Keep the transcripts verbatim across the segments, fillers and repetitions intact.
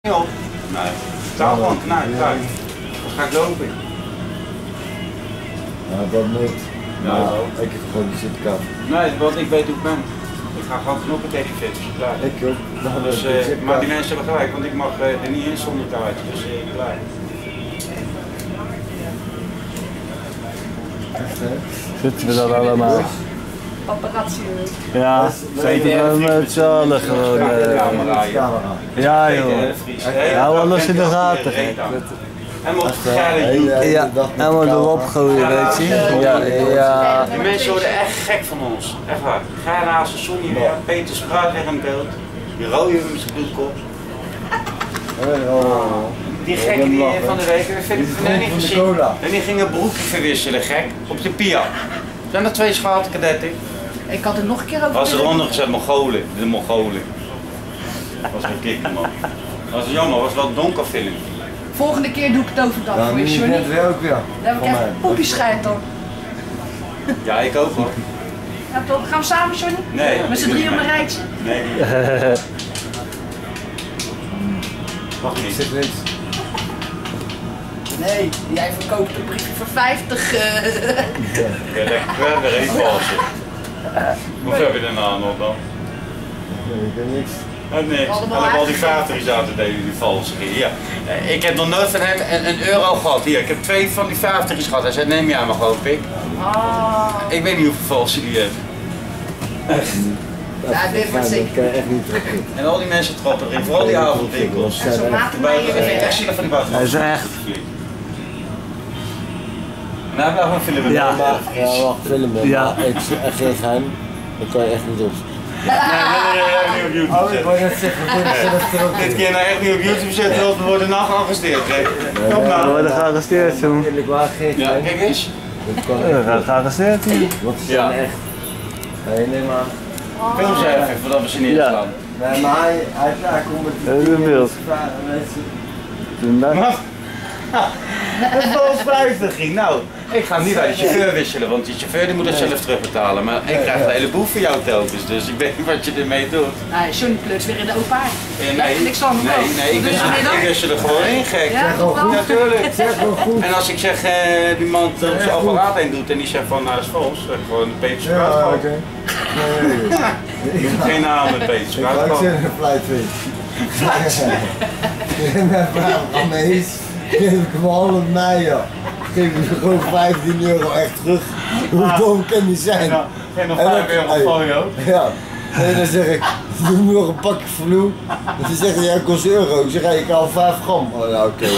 niet op. Nee. Taal gewoon, nee, kijk. Dan ga ik lopen. Ja, dat niet. Ja, maar zo. ik heb gewoon die zitkaart. Nee, want ik weet hoe ik ben. Ik ga gewoon knoppen tegen die fiets. Klaar. Ik ook. Nou, Dus, die uh, zitkaart. maar die mensen hebben gelijk, want ik mag uh, er niet in zonder kaartje. Dus uh, klaar. Echt, hè? Zitten we dat allemaal? Paparazzi. Ja, zitten we met z'n allen gewoon. Uh, ja joh. Ja, alles in de gaten. En moet geile Ja, helemaal erop gooien, weet je. Ja, ja. Die mensen worden echt gek van ons. Echt waar. Gerhazen, Sonny weer, Peter Spraat weer in beeld. Die rode met zijn bloedkop. Die gekken die van de week, we vinden het niet gezien. En die gingen broekje verwisselen, gek, op de Pia. Zijn er twee schalte kadetten? Ik had het nog een keer over. Was eronder gezet Mongolen, de Mongolen. Was een kikker man. Was jammer, was wel donker film. Volgende keer doe ik het overdag Ja, voor je, nu Johnny. net weer ook weer. Dan heb ik echt poepieschijt dan. Ja, ik ook hoor. Ja, toch? Gaan we samen, Johnny? Nee. Met z'n drieën op een rijtje? Nee. Mag Ik niet. zit niks. Nee, jij verkoopt een briefje voor vijftig. Uh... Ja, lekker weer even valsen. Hoeveel heb je daarna nog dan? Ik heb niks. Oh, niks. Allemaal En al die eigenlijk. vijftig zaten deden die valse keer. Ja. Ik heb nog nooit van hem een, een euro gehad. Hier, ik heb twee van die vijftig gehad. Hij zei, neem je aan me gewoon, pik. Ah. Ik weet niet hoeveel valse die heeft. Ja, dit wordt Dat zeker. kan je echt niet terug. En al die mensen trappen erin, vooral die avondwinkels. En zo maakt het mij Ik vind even echt zielig van die buiten. Hij is echt. Nou, we hebben een film. Ja. Nee, Ja, wacht, filmen. Ja. Maar ik zeg echt geen geheim. Dat kan je echt niet op. nee, nee, nee, niet op YouTube Oh, ik wou net zeggen, dit is het er ook Dit keer nou echt niet op YouTube zetten, want we worden nou gearresteerd. Hè. Kom We nou. worden gearresteerd, jongen. Eerlijk waar, geen Ja, geheim. kijk eens. Dat kan We echt gaan niet. gearresteerd hier. Want ze Ja. zijn echt. Nee, nee, maar. Film ze even voordat we ze neerslaan. Nee, maar hij, hij, hij komt met Dat is een beeld. Toen dat- Wat? Het is wel vijftig ging. Nou, ik ga niet bij de chauffeur wisselen, want die chauffeur die moet het zelf terugbetalen. Maar ik krijg een heleboel voor jou telkens, dus ik weet niet wat je ermee doet. Nee, Johnny kluts weer in de opa. Eh, nee, Alexander nee, ook. nee, ik Wat doe je wissel, vanmiddag? ik wissel er gewoon in, gek. Ja, wel goed. Natuurlijk. Zeg wel goed. En als ik zeg, eh, die man op zijn apparaat heen doet en die zegt van, nou is vals, zeg ik gewoon Peter Spraat Ja, gewoon. oké. Nee, nee, nee. Ik heb geen naam met Peter Ik Spraat ga ook gewoon. zeggen een fluitvis. En mijn vraag aan me is, geef ik hem half mei, ja. Geef ik hem gewoon vijftien euro echt terug. Hoe dom kan die zijn? Ja, geen nog En dan- vijf euro hey, folio. Ja. En dan zeg ik, doe me nog een pakje vloe. En ze zeggen, ja, kost een euro. Ik zeg, hey, ik haal vijf gram. Oh ja, oké.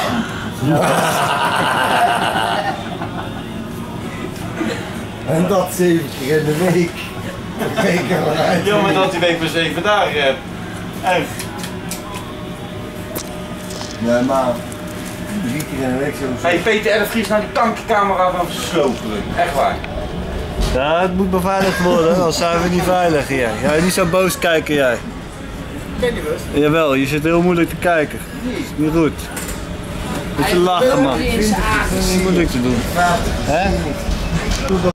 En dat zeven keer in de week. Reken maar uit. Jammer dat die week maar zeven dagen hebt. Echt. Nee, maar drie keer in de week zo. Hey Peter R. Vries naar die kankercamera van slopen. Echt waar. Ja, het moet beveiligd worden, anders zijn we niet veilig hier. Ja, niet zo boos kijken jij. Ken je best? Jawel, je zit heel moeilijk te kijken. Dat is niet goed. Moet je lachen, man. In zijn Dat is niet moeilijk te doen. Hè?